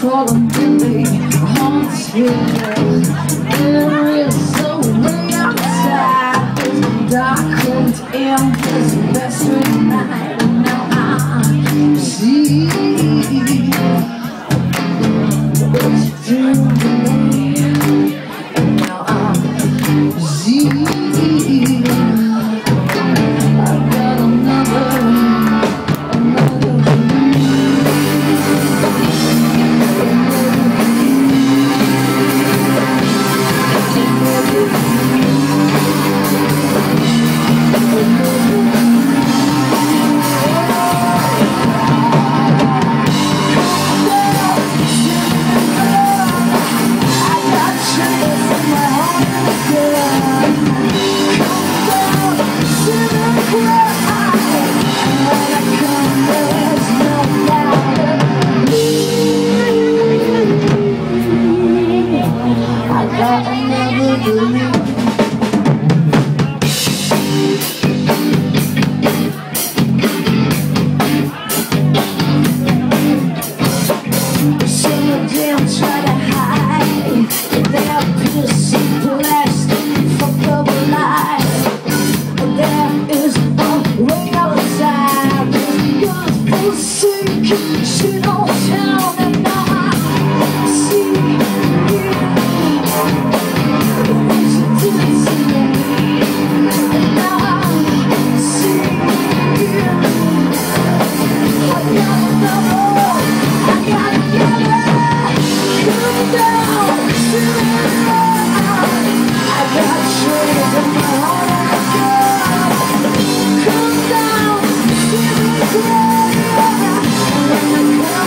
Cologne, Dolly, haunts you. There is a way outside. It's dark and endless, bittersweet night. And now I see what you do to me. And now I see I've got another. Try to hide their piercing plastic for double life. There is a way outside. God's forsaken, she don't tell me now. I see you. What you did to me, and now I see you. I got another, I got another. Come down to the ground. I got trees in my heart. Come down to the ground. When I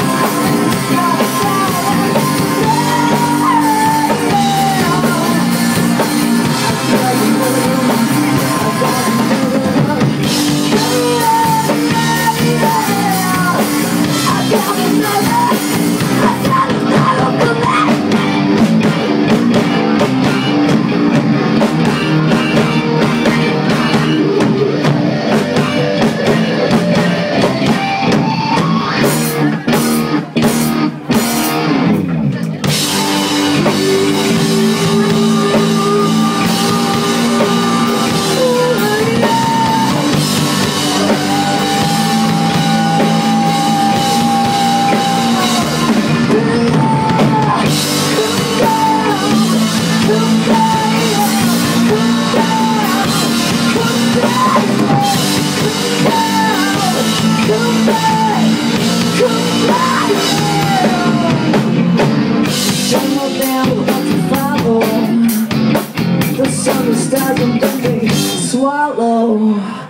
the sun, the stars, and then they swallow.